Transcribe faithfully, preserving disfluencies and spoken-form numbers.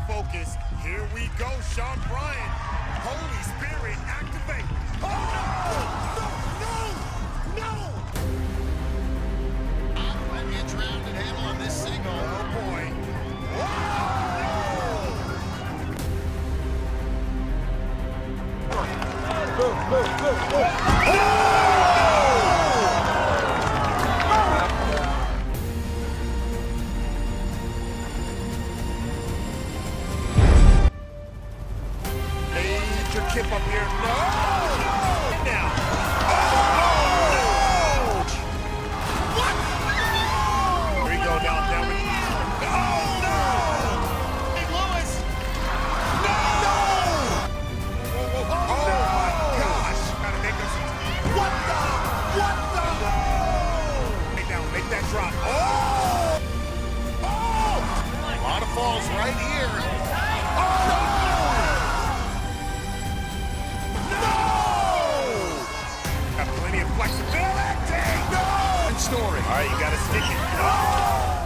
focus. Here we go, Sean Bryan. Holy Spirit, activate. Oh, no! No! No! Might be a drowned handle on this single. Oh, boy. Move, move, move, move. Major kip up here. No! Now. Oh! What? Here we go down, down. Oh, no! Hey, Lewis! No! No! Oh, my gosh! Gotta make us. What the? What the? Make down, make that drop. Oh! Oh! A lot of falls right here. Oh! Got plenty of flexibility. No! Good story. All right, you got to stick it. No!